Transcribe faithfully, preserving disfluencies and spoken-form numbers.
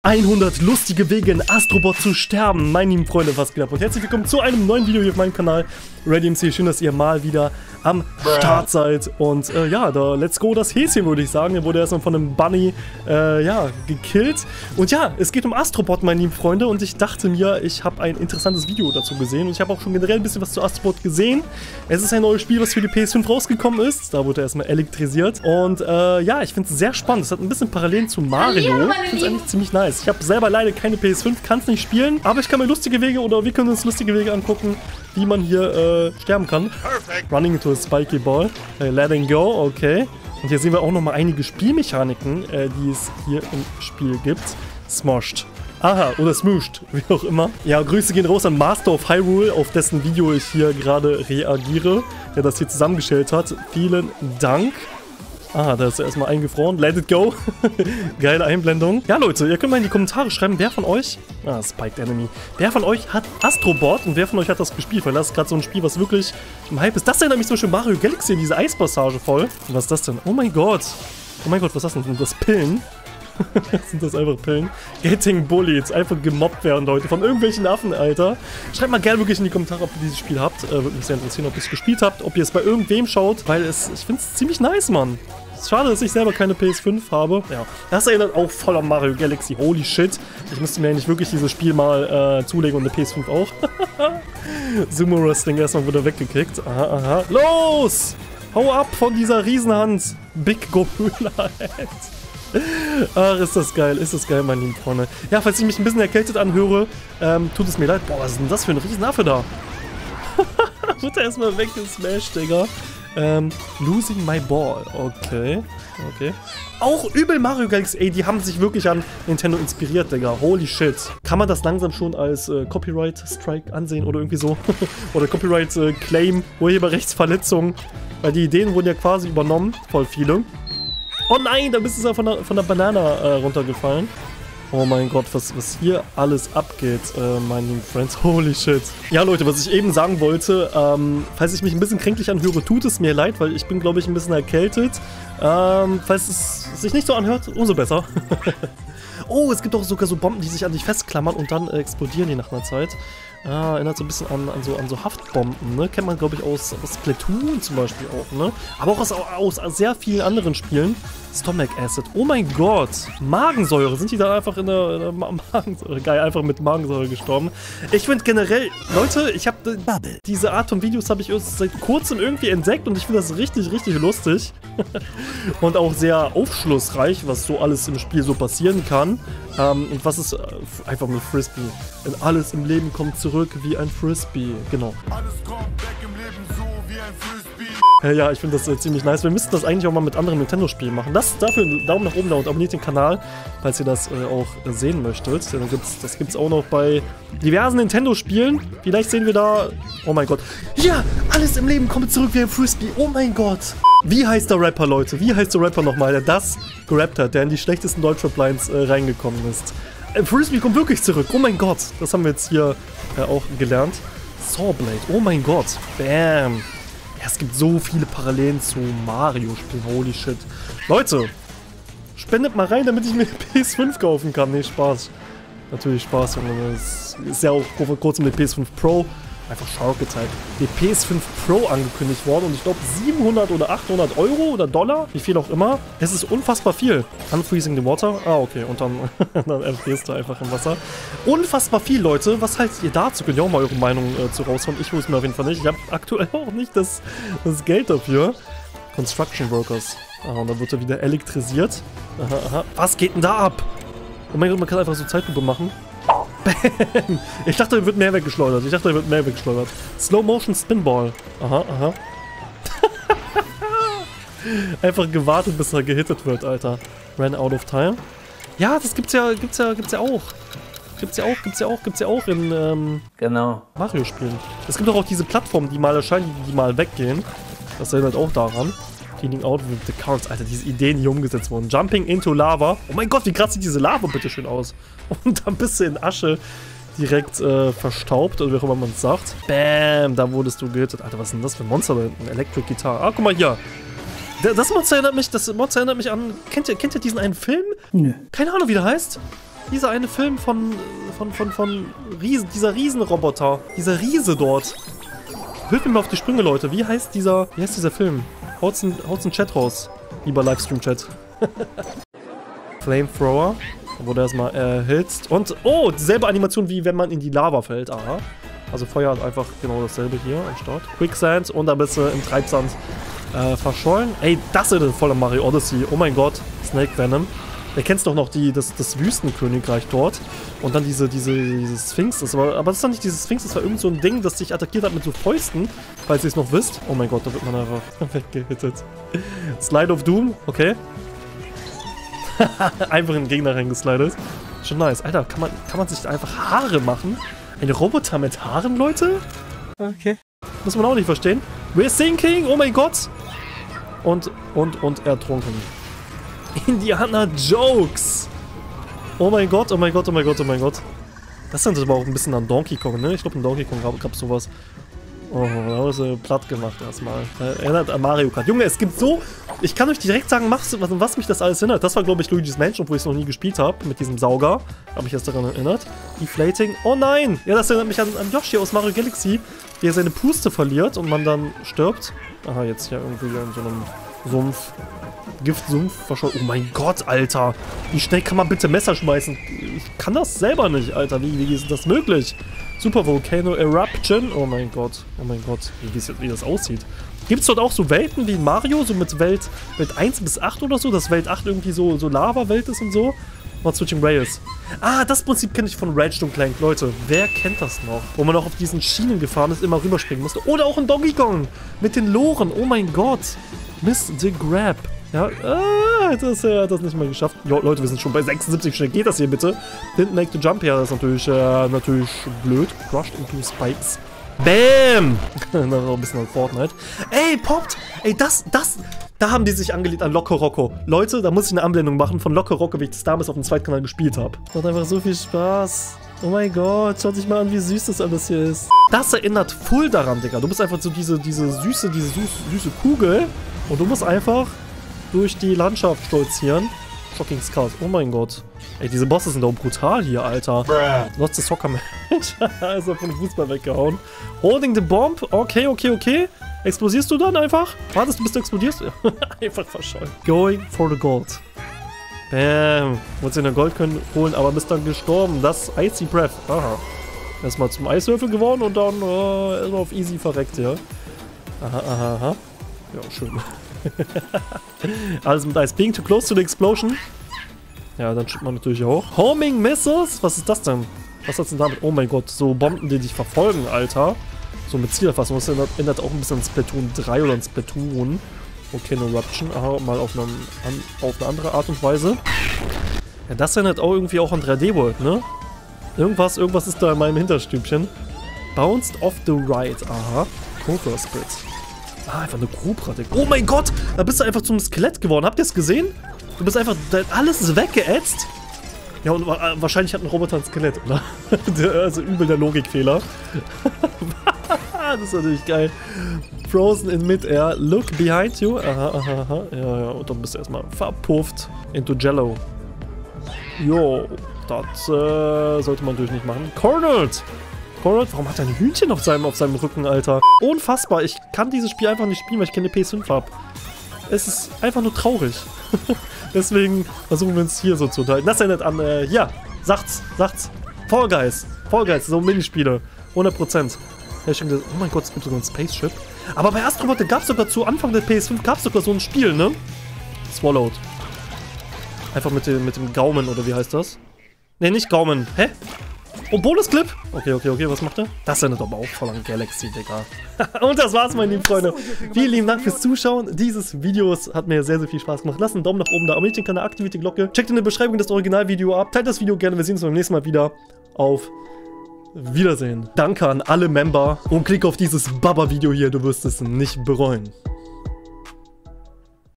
hundert lustige Wege in Astrobot zu sterben. Meine lieben Freunde, was geht ab? Und herzlich willkommen zu einem neuen Video hier auf meinem Kanal ReadyMC. Schön, dass ihr mal wieder am Start seid. Und äh, ja, da let's go das Häschen, würde ich sagen. Er wurde erstmal von einem Bunny, äh, ja, gekillt. Und ja, es geht um Astrobot, meine lieben Freunde. Und ich dachte mir, ich habe ein interessantes Video dazu gesehen. Und ich habe auch schon generell ein bisschen was zu Astrobot gesehen. Es ist ein neues Spiel, was für die P S fünf rausgekommen ist. Da wurde er erstmal elektrisiert. Und äh, ja, ich finde es sehr spannend. Es hat ein bisschen Parallelen zu Mario. Ich finde es eigentlich ziemlich nice. Ich habe selber leider keine P S fünf, kann es nicht spielen. Aber ich kann mir lustige Wege oder wir können uns lustige Wege angucken, wie man hier äh, sterben kann. Perfect. Running into a spiky ball. Uh, letting go, okay. Und hier sehen wir auch nochmal einige Spielmechaniken, äh, die es hier im Spiel gibt. Smoshed. Aha, oder Smooshed, wie auch immer. Ja, Grüße gehen raus an Master of Hyrule, auf dessen Video ich hier gerade reagiere, der das hier zusammengestellt hat. Vielen Dank. Ah, da ist er erstmal eingefroren. Let it go. Geile Einblendung. Ja, Leute, ihr könnt mal in die Kommentare schreiben, wer von euch... Ah, Spiked Enemy. Wer von euch hat Astrobot und wer von euch hat das gespielt? Weil das ist gerade so ein Spiel, was wirklich im Hype ist. Das erinnert mich zum Beispiel Mario Galaxy, diese Eispassage voll. Und was ist das denn? Oh mein Gott. Oh mein Gott, was ist das denn? Sind das Pillen? Sind das einfach Pillen? Getting Bullied. Einfach gemobbt werden, Leute. Von irgendwelchen Affen, Alter. Schreibt mal gerne wirklich in die Kommentare, ob ihr dieses Spiel habt. Äh, würde mich sehr interessieren, ob ihr es gespielt habt. Ob ihr es bei irgendwem schaut. Weil es, ich finde es ziemlich nice, Mann. Schade, dass ich selber keine P S fünf habe. Ja, das erinnert auch voll an Mario Galaxy. Holy shit. Ich müsste mir eigentlich wirklich dieses Spiel mal äh, zulegen und eine P S fünf auch. Sumo Wrestling erstmal wieder weggekickt. Aha, aha. Los! Hau ab von dieser Riesenhand. Big Gorilla Head. Ach, ist das geil, ist das geil, meine lieben Freunde. Ja, falls ich mich ein bisschen erkältet anhöre, ähm, tut es mir leid. Boah, was ist denn das für ein Riesenaffe da? Wird er erstmal weggesmashed, Digga. Ähm, losing my ball. Okay, okay. Auch übel Mario Galaxy, ey, die haben sich wirklich an Nintendo inspiriert, Digga. Holy shit. Kann man das langsam schon als äh, Copyright-Strike ansehen oder irgendwie so? Oder Copyright-Claim, Urheberrechtsverletzung. Weil die Ideen wurden ja quasi übernommen, voll viele. Oh nein, da bist du ja von der, von der Banana äh, runtergefallen. Oh mein Gott, was, was hier alles abgeht, äh, meine lieben Friends. Holy shit. Ja, Leute, was ich eben sagen wollte, ähm, falls ich mich ein bisschen kränklich anhöre, tut es mir leid, weil ich bin, glaube ich, ein bisschen erkältet. Ähm, falls es sich nicht so anhört, umso besser. Oh, es gibt auch sogar so Bomben, die sich an dich festklammern und dann äh, explodieren die nach einer Zeit. Ah, erinnert so ein bisschen an, an, so, an so Haftbomben, ne? Kennt man, glaube ich, aus, aus Splatoon zum Beispiel auch, ne? Aber auch aus, aus sehr vielen anderen Spielen. Stomach Acid. Oh mein Gott. Magensäure. Sind die da einfach in der, in der Magensäure? Geil, einfach mit Magensäure gestorben. Ich finde generell, Leute, ich habe diese Art von Videos habe ich erst seit kurzem irgendwie entdeckt und ich finde das richtig, richtig lustig. Und auch sehr aufschlussreich, was so alles im Spiel so passieren kann. Ähm, und was ist äh, einfach mit Frisbee? Denn alles im Leben kommt zurück wie ein Frisbee. Genau. Alles kommt weg im Leben so wie ein Frisbee. Äh, ja, ich finde das äh, ziemlich nice. Wir müssten das eigentlich auch mal mit anderen Nintendo-Spielen machen. Das, dafür einen Daumen nach oben da und abonniert den Kanal, falls ihr das äh, auch äh, sehen möchtet. Ja, dann gibt's, das gibt es auch noch bei diversen Nintendo-Spielen. Vielleicht sehen wir da... Oh mein Gott. Ja, alles im Leben kommt zurück wie ein Frisbee. Oh mein Gott. Wie heißt der Rapper, Leute? Wie heißt der Rapper nochmal, der das gerappt hat, der in die schlechtesten Deutschrap-Lines äh, reingekommen ist? Äh, Frisbee kommt wirklich zurück. Oh mein Gott. Das haben wir jetzt hier äh, auch gelernt. Sawblade. Oh mein Gott. Bam. Ja, es gibt so viele Parallelen zu Mario-Spielen. Holy shit. Leute, spendet mal rein, damit ich mir P S fünf kaufen kann. Nee, Spaß. Natürlich Spaß, Junge. Es ist ja auch vor kurzem mit P S fünf Pro einfach Shark gezeigt. Die P S fünf Pro angekündigt worden und ich glaube siebenhundert oder achthundert Euro oder Dollar, wie viel auch immer. Es ist unfassbar viel. Unfreezing the water. Ah, okay. Und dann, dann erfrierst du einfach im Wasser. Unfassbar viel, Leute. Was haltet ihr dazu? Könnt ihr auch mal eure Meinung äh, zu raushauen? Ich wusste mir auf jeden Fall nicht. Ich habe aktuell auch nicht das, das Geld dafür. Construction Workers. Ah, und dann wird er wieder elektrisiert. Aha, aha. Was geht denn da ab? Oh mein Gott, man kann einfach so Zeitlupe machen. Bam! Ich dachte, er wird mehr weggeschleudert. Ich dachte, er wird mehr weggeschleudert. Slow Motion Spinball. Aha, aha. Einfach gewartet, bis er gehittet wird, Alter. Ran out of time. Ja, das gibt's ja, gibt's ja, gibt's ja auch. Gibt's ja auch, gibt's ja auch, gibt's ja auch in ähm, genau. Mario-Spielen. Es gibt doch auch diese Plattformen, die mal erscheinen, die mal weggehen. Das erinnert auch daran. Cleaning out with the cards. Alter, diese Ideen, die umgesetzt wurden. Jumping into Lava. Oh mein Gott, wie krass sieht diese Lava bitte schön aus. Und dann bist du in Asche direkt äh, verstaubt, oder wie auch immer man es sagt. Bam, da wurdest du gehittet. Alter, was ist denn das für ein Monster da hinten? Electric Guitar. Ah, guck mal hier. Das Monster erinnert mich, das Monster erinnert mich an... Kennt ihr, kennt ihr diesen einen Film? Nö. Keine Ahnung, wie der heißt. Dieser eine Film von, von, von, von Riesen, dieser Riesenroboter. Dieser Riese dort. Hilft mir mal auf die Sprünge, Leute. Wie heißt dieser, wie heißt dieser Film? Haut's in, haut's in Chat raus. Lieber Livestream-Chat. Flamethrower. Da wurde erstmal erhitzt. Und, oh, dieselbe Animation, wie wenn man in die Lava fällt. Aha. Also Feuer hat einfach genau dasselbe hier am Start. Quicksand und ein bisschen im Treibsand äh, verschollen. Ey, das ist voller Mario Odyssey. Oh mein Gott. Snake Venom. Ihr kennt doch noch die, das, das Wüstenkönigreich dort. Und dann diese, diese, diese Sphinx. Das war, aber das ist doch nicht diese Sphinx, das war irgend so ein Ding, das sich attackiert hat mit so Fäusten. Falls ihr es noch wisst. Oh mein Gott, da wird man einfach weggehittet. Slide of Doom, okay. Einfach in den Gegner reingeslidet. Schon nice. Alter, kann man, kann man sich einfach Haare machen? Ein Roboter mit Haaren, Leute? Okay. Muss man auch nicht verstehen. We're sinking, oh mein Gott. Und, und, und ertrunken. Indiana Jokes. Oh mein Gott, oh mein Gott, oh mein Gott, oh mein Gott. Das sind aber auch ein bisschen an Donkey Kong, ne? Ich glaube, in Donkey Kong gab es sowas. Oh, da haben sie platt gemacht erstmal. Erinnert an Mario Kart. Junge, es gibt so... Ich kann euch direkt sagen, was, was mich das alles erinnert. Das war, glaube ich, Luigi's Mansion, obwohl ich es noch nie gespielt habe. Mit diesem Sauger. Habe ich erst daran erinnert. Deflating. Oh nein! Ja, das erinnert mich an, an Yoshi aus Mario Galaxy, wie er seine Puste verliert und man dann stirbt. Aha, jetzt hier irgendwie in so einem Sumpf. Giftsumpf verschollen. Oh mein Gott, Alter. Wie schnell kann man bitte Messer schmeißen? Ich kann das selber nicht, Alter. Wie, wie ist das möglich? Super Volcano Eruption. Oh mein Gott. Oh mein Gott. Wie, wie das aussieht. Gibt es dort auch so Welten wie in Mario? So mit Welt, Welt eins bis acht oder so? Dass Welt acht irgendwie so, so Lava-Welt ist und so? Not Switching Rails. Ah, das Prinzip kenne ich von Ratchet und Clank. Leute, wer kennt das noch? Wo man auch auf diesen Schienen gefahren ist, immer rüberspringen musste. Oder auch in Donkey Kong. Mit den Loren. Oh mein Gott. Miss the Grab. Ja, ah, das, er hat das nicht mal geschafft. Jo, Leute, wir sind schon bei sechsundsiebzig. Schnell geht das hier bitte. Didn't make the jump. Ja, das ist natürlich, äh, natürlich blöd. Crushed into spikes. Bam! Noch ein bisschen an Fortnite. Ey, poppt! Ey, das, das, da haben die sich angelehnt an Loco Roco. Leute, da muss ich eine Anblendung machen von Loco Roco, wie ich das damals auf dem Zweitkanal gespielt habe. Macht einfach so viel Spaß. Oh mein Gott, schaut sich mal an, wie süß das alles hier ist. Das erinnert voll daran, Digga. Du bist einfach so diese, diese süße, diese süß, süße Kugel. Und du musst einfach durch die Landschaft stolzieren. Shocking Skulls. Oh mein Gott. Ey, diese Bosse sind doch brutal hier, Alter. Not the Soccer Match. Ist er von Fußball weggehauen. Holding the Bomb. Okay, okay, okay. Explosierst du dann einfach? Wartest du, bis du explodierst? Einfach verschollen. Going for the Gold. Bam. Wolltest du eine Gold können holen, aber bist dann gestorben. Das Icy Breath. Aha. Erstmal zum Eiswürfel geworden und dann äh, erstmal auf easy verreckt, ja. Aha, aha, aha. Ja, schön. Alles mit Eis. Being too close to the explosion. Ja, dann schiebt man natürlich auch. Homing Missiles? Was ist das denn? Was hat's denn damit? Oh mein Gott, so Bomben, die dich verfolgen, Alter. So mit Zielerfassung. Das ändert, ändert auch ein bisschen an Splatoon drei oder an Splatoon. Okay, eine Eruption. Aha, mal auf, einem, an, auf eine andere Art und Weise. Ja, das erinnert auch irgendwie auch an drei D World, ne? Irgendwas, irgendwas ist da in meinem Hinterstübchen. Bounced off the right. Aha. Cobra Split. Ah, einfach eine Cobra, Digga. Oh mein Gott! Da bist du einfach zum Skelett geworden. Habt ihr es gesehen? Du bist einfach... Alles ist weggeätzt. Ja, und wahrscheinlich hat ein Roboter ein Skelett, oder? Also übel der Logikfehler. Das ist natürlich geil. Frozen in Midair. Look behind you. Aha, aha, aha. Ja, ja. Und dann bist du erstmal verpufft. Into Jello. Jo. Das äh, sollte man natürlich nicht machen. Cornered! Cornered? Warum hat er ein Hühnchen auf seinem, auf seinem Rücken, Alter? Unfassbar. Ich kann dieses Spiel einfach nicht spielen, weil ich keine P S fünf habe. Es ist einfach nur traurig. Deswegen versuchen wir uns hier so zu unterhalten. Das erinnert an, äh, ja, sagt's, sagt's. Fall Guys. Fall Guys, so Minispiele. hundert Prozent. Ja, ich denke, oh mein Gott, es gibt sogar ein Spaceship. Aber bei Astrobot gab es sogar zu Anfang der P S fünf gab es sogar so ein Spiel, ne? Swallowed. Einfach mit dem, mit dem Gaumen, oder wie heißt das? Ne, nicht Gaumen. Hä? Oh, Bonusclip? Okay, okay, okay, was macht er? Das erinnert aber auch voll an Galaxy, Digga. Und das war's, meine lieben Freunde. Vielen lieben Dank fürs Zuschauen dieses Videos. Hat mir sehr, sehr viel Spaß gemacht. Lasst einen Daumen nach oben da, abonniert den Kanal, aktiviert die Glocke. Checkt in der Beschreibung das Originalvideo ab. Teilt das Video gerne. Wir sehen uns beim nächsten Mal wieder. Auf Wiedersehen. Danke an alle Member. Und klick auf dieses Baba-Video hier. Du wirst es nicht bereuen.